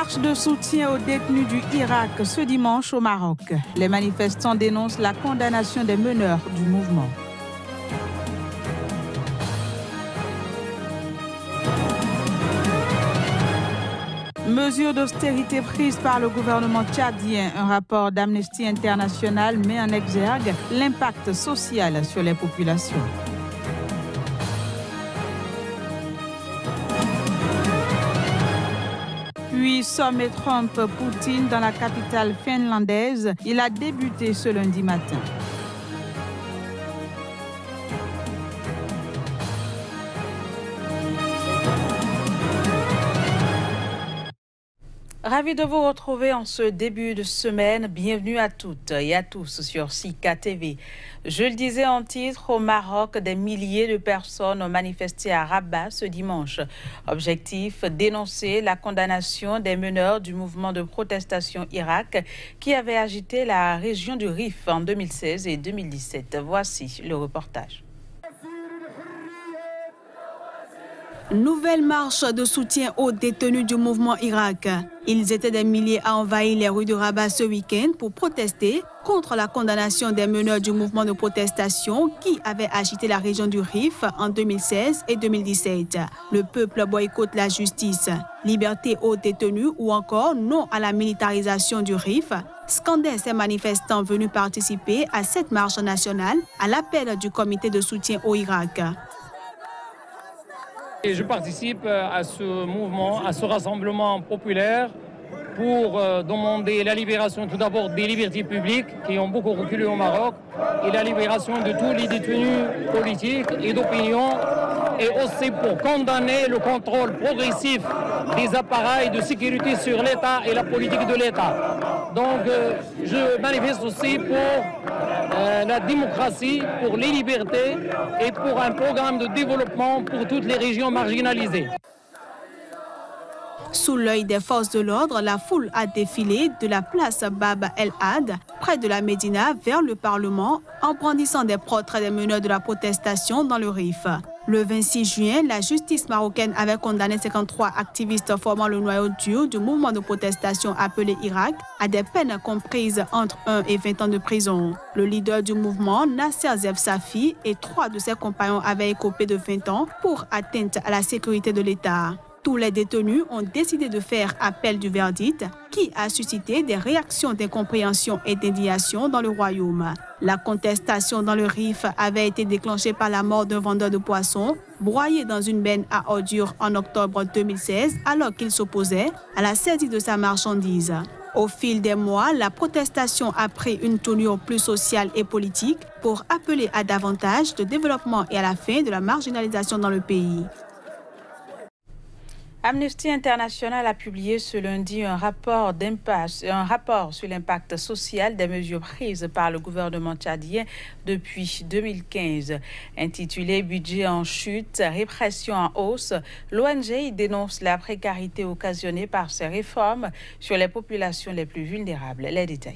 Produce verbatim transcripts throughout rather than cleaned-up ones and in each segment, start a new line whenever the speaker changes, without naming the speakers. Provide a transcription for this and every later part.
Marche de soutien aux détenus du Irak ce dimanche au Maroc. Les manifestants dénoncent la condamnation des meneurs du mouvement. Mesures d'austérité prises par le gouvernement tchadien. Un rapport d'Amnesty International met en exergue l'impact social sur les populations. Puis sommet Trump-Poutine dans la capitale finlandaise. Il a débuté ce lundi matin. Ravi de vous retrouver en ce début de semaine. Bienvenue à toutes et à tous sur Sika T V. Je le disais en titre, au Maroc, des milliers de personnes ont manifesté à Rabat ce dimanche. Objectif, dénoncer la condamnation des meneurs du mouvement de protestation Irak qui avait agité la région du Rif en deux mille seize et deux mille dix-sept. Voici le reportage.
Nouvelle marche de soutien aux détenus du mouvement Irak. Ils étaient des milliers à envahir les rues de Rabat ce week-end pour protester contre la condamnation des meneurs du mouvement de protestation qui avait agité la région du Rif en deux mille seize et deux mille dix-sept. Le peuple boycotte la justice, liberté aux détenus ou encore non à la militarisation du Rif, scandaient ces manifestants venus participer à cette marche nationale à l'appel du comité de soutien au Irak.
Et je participe à ce mouvement, à ce rassemblement populaire pour demander la libération tout d'abord des libertés publiques qui ont beaucoup reculé au Maroc et la libération de tous les détenus politiques et d'opinion et aussi pour condamner le contrôle progressif des appareils de sécurité sur l'État et la politique de l'État. Donc euh, je manifeste aussi pour euh, la démocratie, pour les libertés et pour un programme de développement pour toutes les régions marginalisées.
Sous l'œil des forces de l'ordre, la foule a défilé de la place Bab el-Had, près de la Médina, vers le Parlement, en brandissant des portraits des meneurs de la protestation dans le Rif. Le vingt-six juin, la justice marocaine avait condamné cinquante-trois activistes formant le noyau dur du mouvement de protestation appelé Irak à des peines comprises entre un et vingt ans de prison. Le leader du mouvement, Nasser Zef Safi, et trois de ses compagnons avaient écopé de vingt ans pour atteinte à la sécurité de l'État. Tous les détenus ont décidé de faire appel du verdict qui a suscité des réactions d'incompréhension et d'indignation dans le royaume. La contestation dans le Rif avait été déclenchée par la mort d'un vendeur de poissons broyé dans une benne à ordures en octobre deux mille seize alors qu'il s'opposait à la saisie de sa marchandise. Au fil des mois, la protestation a pris une tournure plus sociale et politique pour appeler à davantage de développement et à la fin de la marginalisation dans le pays.
Amnesty International a publié ce lundi un rapport d'impasse, un rapport sur l'impact social des mesures prises par le gouvernement tchadien depuis deux mille quinze. Intitulé « Budget en chute, répression en hausse », l'O N G dénonce la précarité occasionnée par ces réformes sur les populations les plus vulnérables. Les détails.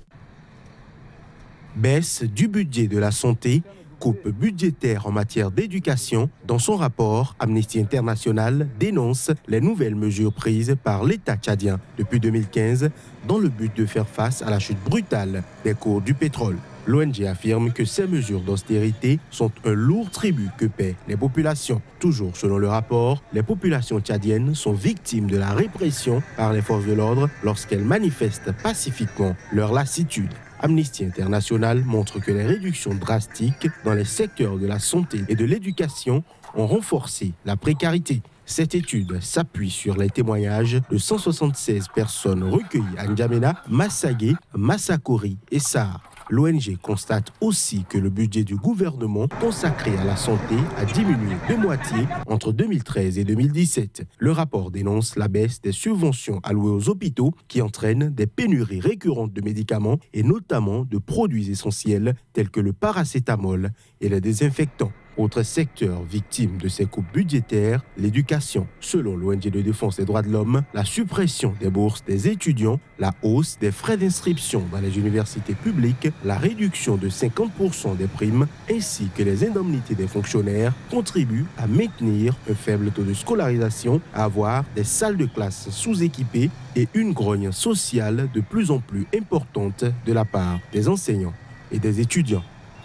Baisse du budget de la santé, coupe budgétaire en matière d'éducation. Dans son rapport, Amnesty International dénonce les nouvelles mesures prises par l'État tchadien depuis deux mille quinze dans le but de faire face à la chute brutale des cours du pétrole. L'O N G affirme que ces mesures d'austérité sont un lourd tribut que paient les populations. Toujours selon le rapport, les populations tchadiennes sont victimes de la répression par les forces de l'ordre lorsqu'elles manifestent pacifiquement leur lassitude. Amnesty International montre que les réductions drastiques dans les secteurs de la santé et de l'éducation ont renforcé la précarité. Cette étude s'appuie sur les témoignages de cent soixante-seize personnes recueillies à N'Djamena, Massagué, Massakori et Sahar. L'O N G constate aussi que le budget du gouvernement consacré à la santé a diminué de moitié entre deux mille treize et deux mille dix-sept. Le rapport dénonce la baisse des subventions allouées aux hôpitaux qui entraînent des pénuries récurrentes de médicaments et notamment de produits essentiels tels que le paracétamol et les désinfectants. Autre secteur victime de ces coupes budgétaires, l'éducation. Selon l'O N G de défense des droits de l'homme, la suppression des bourses des étudiants, la hausse des frais d'inscription dans les universités publiques, la réduction de cinquante pour cent des primes ainsi que les indemnités des fonctionnaires contribuent à maintenir un faible taux de scolarisation, à avoir des salles de classe sous-équipées et une grogne sociale de plus en plus importante de la part des enseignants et des étudiants.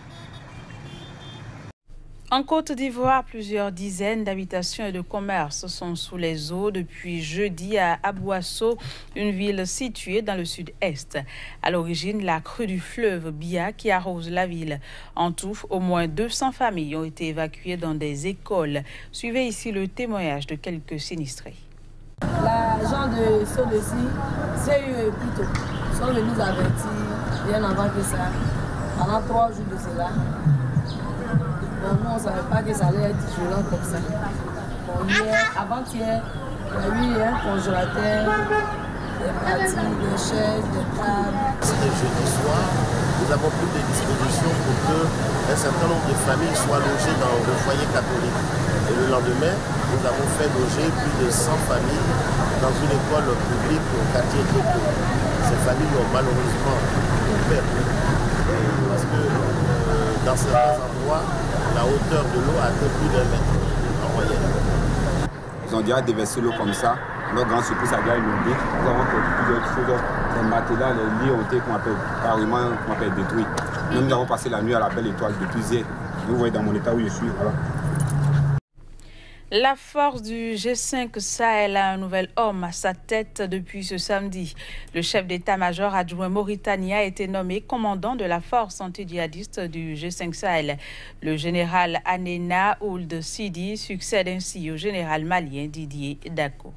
En Côte d'Ivoire, plusieurs dizaines d'habitations et de commerces sont sous les eaux depuis jeudi à Abouasso, une ville située dans le sud-est. À l'origine, la crue du fleuve Bia qui arrose la ville. En tout, au moins deux cents familles ont été évacuées dans des écoles. Suivez ici le témoignage de quelques sinistrés.
L'agent de Sodeci, c'est eu plus tôt. Ils sont venus avertir bien avant que ça, pendant trois jours de cela. Donc nous, on ne savait pas que ça allait être violent comme ça. Bon, hier, avant-hier, il y a eu un congélateur, des parties, des chaises, des tables.
C'était jeudi soir, nous avons pris des dispositions pour qu'un certain nombre de familles soient logées dans le foyer catholique. Et le lendemain, nous avons fait loger plus de cent familles dans une école publique au quartier Toto. Ces familles ont malheureusement tout perdu. Parce que euh, dans certains endroits, la hauteur de l'eau a atteint plus d'un mètre en moyenne.
Ils ont déjà déversé l'eau comme ça. Notre grande surprise a déjà inondé. Nous avons fait plusieurs choses. Les matelas, les lits ont été qu'on appelle, carrément qu'on appelle détruits. Nous, nous avons passé la nuit à la belle étoile depuis hier. Vous voyez dans mon état où je suis. Voilà.
La force du G cinq Sahel a un nouvel homme à sa tête depuis ce samedi. Le chef d'état-major adjoint mauritanien a été nommé commandant de la force anti-djihadiste du G cinq Sahel. Le général Anena Ould Sidi succède ainsi au général malien Didier Dako.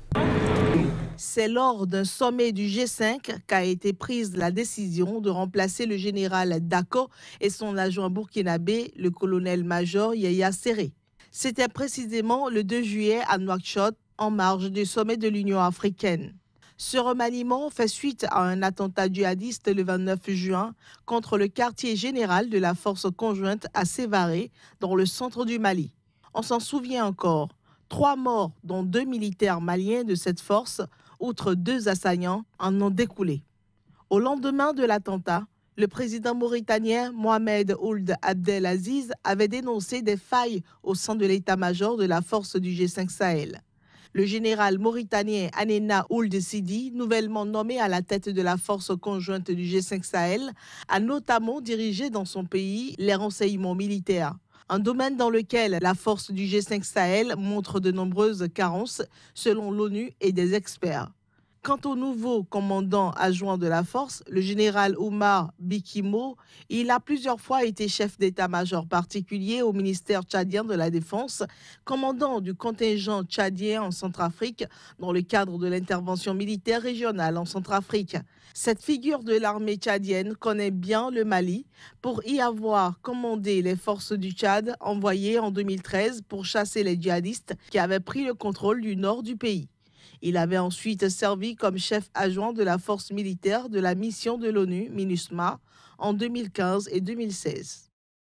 C'est lors d'un sommet du G cinq qu'a été prise la décision de remplacer le général Dako et son adjoint burkinabé, le colonel-major Yaya Serré. C'était précisément le deux juillet à Nouakchott, en marge du sommet de l'Union africaine. Ce remaniement fait suite à un attentat djihadiste le vingt-neuf juin contre le quartier général de la force conjointe à Sévaré, dans le centre du Mali. On s'en souvient encore. Trois morts, dont deux militaires maliens de cette force, outre deux assaillants, en ont découlé. Au lendemain de l'attentat, le président mauritanien Mohamed Ould Abdelaziz avait dénoncé des failles au sein de l'état-major de la force du G cinq Sahel. Le général mauritanien Anena Ould Sidi, nouvellement nommé à la tête de la force conjointe du G cinq Sahel, a notamment dirigé dans son pays les renseignements militaires, un domaine dans lequel la force du G cinq Sahel montre de nombreuses carences selon l'ONU et des experts. Quant au nouveau commandant adjoint de la force, le général Oumar Bikimo, il a plusieurs fois été chef d'état-major particulier au ministère tchadien de la Défense, commandant du contingent tchadien en Centrafrique dans le cadre de l'intervention militaire régionale en Centrafrique. Cette figure de l'armée tchadienne connaît bien le Mali pour y avoir commandé les forces du Tchad envoyées en deux mille treize pour chasser les djihadistes qui avaient pris le contrôle du nord du pays. Il avait ensuite servi comme chef adjoint de la force militaire de la mission de l'ONU, MINUSMA, en deux mille quinze et deux mille seize.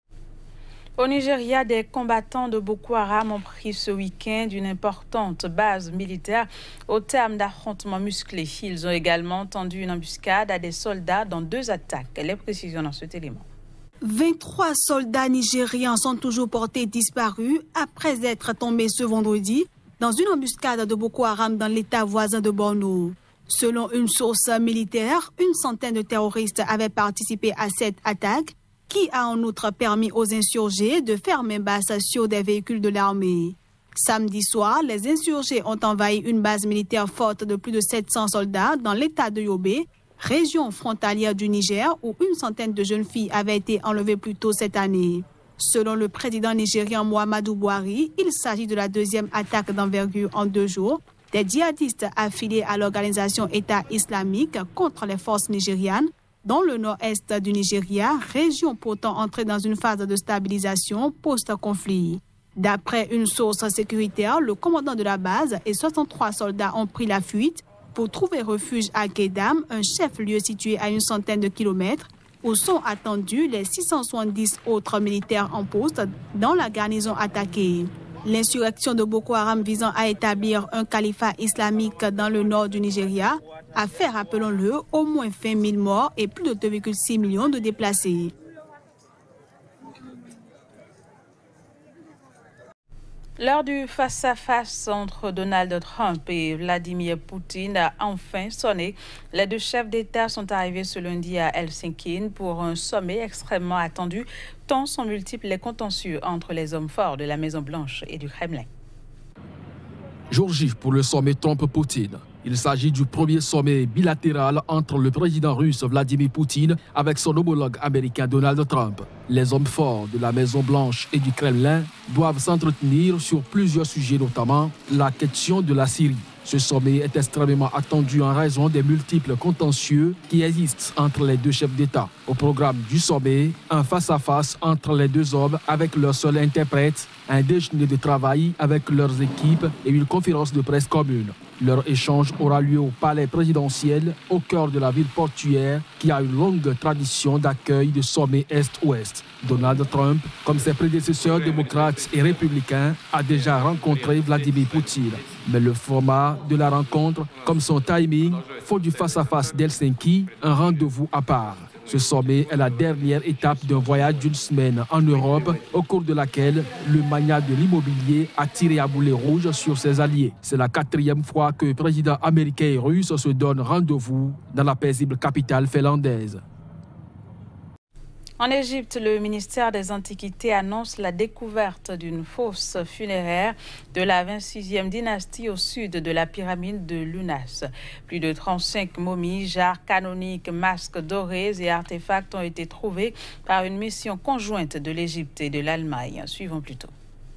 Au Nigeria, des combattants de Boko Haram ont pris ce week-end une importante base militaire au terme d'affrontements musclés. Ils ont également tendu une embuscade à des soldats dans deux attaques. Les précisions dans cet élément.
vingt-trois soldats nigérians sont toujours portés disparus après être tombés ce vendredi dans une embuscade de Boko Haram dans l'état voisin de Borno. Selon une source militaire, une centaine de terroristes avaient participé à cette attaque qui a en outre permis aux insurgés de faire main basse sur des véhicules de l'armée. Samedi soir, les insurgés ont envahi une base militaire forte de plus de sept cents soldats dans l'état de Yobe, région frontalière du Niger où une centaine de jeunes filles avaient été enlevées plus tôt cette année. Selon le président nigérian Muhammadu Buhari, il s'agit de la deuxième attaque d'envergure en deux jours des djihadistes affiliés à l'organisation État islamique contre les forces nigérianes dans le nord-est du Nigeria, région pourtant entrée dans une phase de stabilisation post-conflit. D'après une source sécuritaire, le commandant de la base et soixante-trois soldats ont pris la fuite pour trouver refuge à Kedam, un chef-lieu situé à une centaine de kilomètres où sont attendus les six cent soixante-dix autres militaires en poste dans la garnison attaquée. L'insurrection de Boko Haram visant à établir un califat islamique dans le nord du Nigeria a fait, rappelons-le, au moins vingt mille morts et plus de deux virgule six millions de déplacés.
L'heure du face-à-face entre Donald Trump et Vladimir Poutine a enfin sonné. Les deux chefs d'État sont arrivés ce lundi à Helsinki pour un sommet extrêmement attendu, tant sont multiples les contentieux entre les hommes forts de la Maison-Blanche et du Kremlin.
Jour J pour le sommet Trump-Poutine. Il s'agit du premier sommet bilatéral entre le président russe Vladimir Poutine avec son homologue américain Donald Trump. Les hommes forts de la Maison-Blanche et du Kremlin doivent s'entretenir sur plusieurs sujets, notamment la question de la Syrie. Ce sommet est extrêmement attendu en raison des multiples contentieux qui existent entre les deux chefs d'État. Au programme du sommet, un face-à-face entre les deux hommes avec leur seul interprète, un déjeuner de travail avec leurs équipes et une conférence de presse commune. Leur échange aura lieu au palais présidentiel, au cœur de la ville portuaire, qui a une longue tradition d'accueil de sommets Est-Ouest. Donald Trump, comme ses prédécesseurs démocrates et républicains, a déjà rencontré Vladimir Poutine. Mais le format de la rencontre, comme son timing, font du face-à-face d'Helsinki un rendez-vous à part. Ce sommet est la dernière étape d'un voyage d'une semaine en Europe, au cours de laquelle le magnat de l'immobilier a tiré à boulet rouge sur ses alliés. C'est la quatrième fois que les présidents américains et russes se donnent rendez-vous dans la paisible capitale finlandaise.
En Égypte, le ministère des Antiquités annonce la découverte d'une fosse funéraire de la vingt-sixième dynastie au sud de la pyramide de Lunas. Plus de trente-cinq momies, jarres canoniques, masques dorés et artefacts ont été trouvés par une mission conjointe de l'Égypte et de l'Allemagne. Suivons plutôt.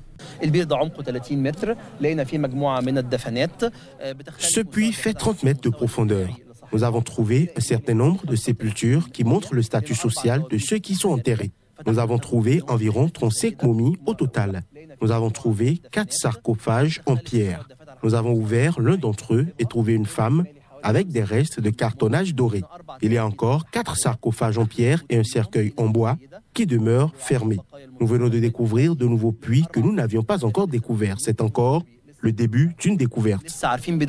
Ce puits fait trente mètres de profondeur. Nous avons trouvé un certain nombre de sépultures qui montrent le statut social de ceux qui sont enterrés. Nous avons trouvé environ trente-cinq momies au total. Nous avons trouvé quatre sarcophages en pierre. Nous avons ouvert l'un d'entre eux et trouvé une femme avec des restes de cartonnage doré. Il y a encore quatre sarcophages en pierre et un cercueil en bois qui demeurent fermés. Nous venons de découvrir de nouveaux puits que nous n'avions pas encore découverts. C'est encore le début d'une découverte.
Certaines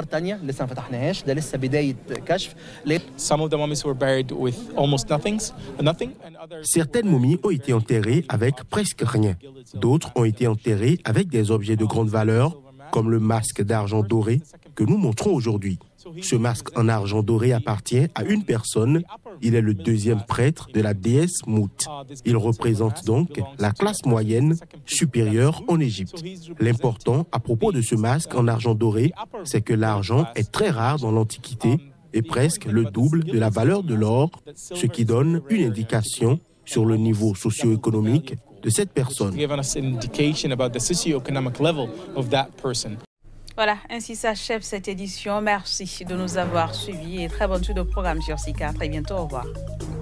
momies ont été enterrées avec presque rien. D'autres ont été enterrées avec des objets de grande valeur, comme le masque d'argent doré que nous montrons aujourd'hui. Ce masque en argent doré appartient à une personne. Il est le deuxième prêtre de la déesse Mout. Il représente donc la classe moyenne supérieure en Égypte. L'important à propos de ce masque en argent doré, c'est que l'argent est très rare dans l'Antiquité et presque le double de la valeur de l'or, ce qui donne une indication sur le niveau socio-économique de cette personne.
Voilà, ainsi s'achève cette édition. Merci de nous avoir suivis et très bonne suite de programme sur C quatre. Très bientôt, au revoir.